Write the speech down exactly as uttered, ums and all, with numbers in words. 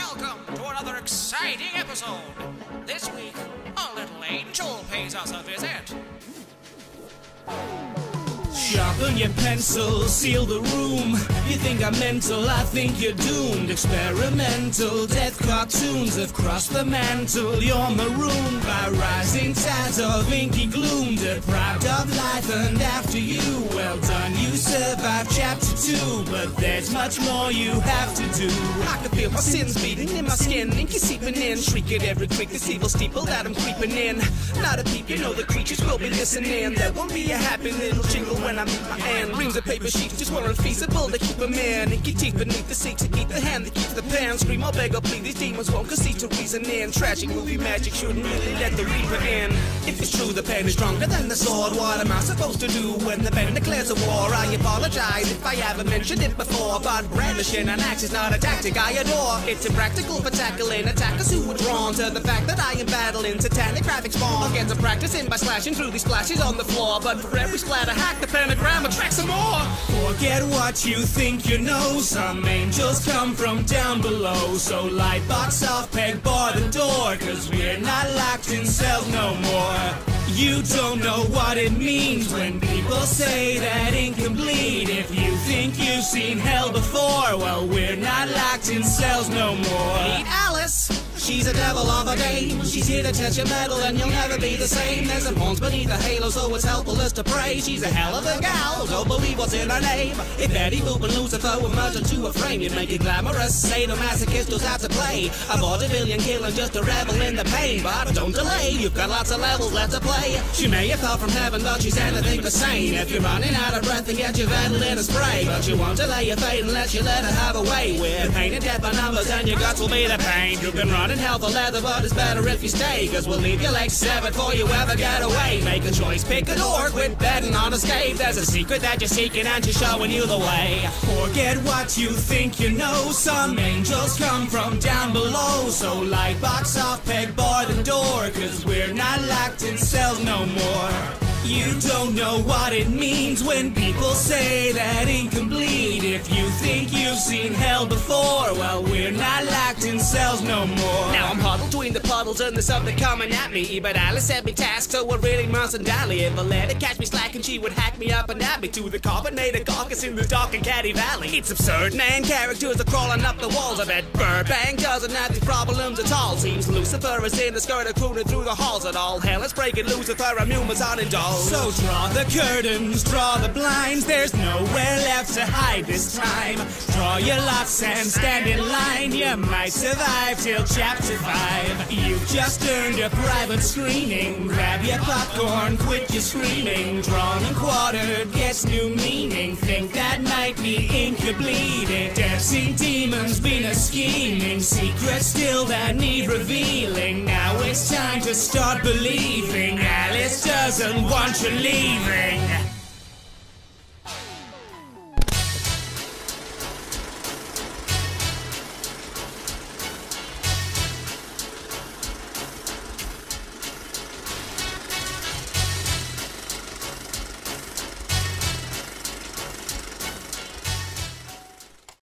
welcome to another exciting episode. This week, a little angel pays us a visit. Sharpen your pencil, seal the room. You think I'm mental, I think you're doomed. Experimental, death cartoons have crossed the mantle. You're marooned by rising tides of inky gloom. Deprived of life and after you, well done, you survived chapter two. But there's much more you have to do. I can feel my sins beating in my skin, ink is seeping in. Shriek at every creak, this evil steeple that I'm creeping in. Not a peep, you know the creatures will be listening. There won't be a happy little jingle when I meet my end. Reams of paper sheets just weren't feasible to keep them in. Inky teeth beneath the seat to keep the hand that keeps the pen. Scream, I'll beg, I'll plead, these demons won't concede to reason in. Tragic movie magic shouldn't really let the reaper in. If it's true the pen is stronger than the sword, what am I supposed to do when the pen declares a war? I apologize if I haven't mentioned it before, but brandishing an axe is not a tactic I adore. It's impractical for tackling attackers who are drawn to the fact that I am battling satanic graphic spawn. I'll get some practicing by slashing through these splashes on the floor, but for every splatter hack the pentagram attracts some more. Forget what you think you know. Some angels come from down below. So light box off, peg bar the door, cause we're not locked in cells no more. You don't know what it means when people say that ink can bleed. If you think you've seen hell before, well, we're not locked in cells no more. Meet Alice, she's a devil of a dame. She's here to test your metal and you'll never be the same. There's some horns beneath the halo, so it's helpless to pray. She's a hell of a gal, don't believe what's in her name. If Betty Boop and Lucifer were merged into a frame, you'd make it glamorous, sadomasochist who's out to play. A vaudevillian killing just to revel in the pain. But don't delay, you've got lots of levels left to play. She may have fell from heaven, but she's anything but sane. If you're running out of breath, then get your Vandal in a spray. But you won't delay your fate unless you let her have a way. With pain and death by numbers and your guts will be the pain. You can run in hell for leather, but it's better if you stay, cause we'll leave your legs severed before you ever get away. Make a choice, pick a door, quit betting on escape. There's a secret that you're seeking and she's showing you the way. Forget what you think you know. Some angels come from down below. So light box off, peg bar the door, cause we're not locked in cells no more. You don't know what it means when people say that ink can bleed. If you think you've seen hell before, well, we're not locked in cells no more. Now I'm huddled between the puddles and there's something coming at me. But Alice had me tasked, so I really mustn't dally. If I let her catch me slacking, she would hack me up and add me to the carbonated carcass in the dark and catty valley. It's absurd, man, characters are crawling up the walls. I bet Burbank doesn't have these problems at all. Seems Lucifer is in the skirt of crooning through the halls at all. Hell is breaking loose if her immune was unindulged. So draw the curtains, draw the blinds. There's nowhere left to hide this time. Draw your lots and stand in line. You might survive till chapter five. You've just earned a private screening. Grab your popcorn, quit your screaming. Drawn and quartered gets new meaning. Think that might be ink or bleeding. Dancing demons, Venus scheming. Secrets still that need revealing. Now it's time to start believing. Alice doesn't want you leaving.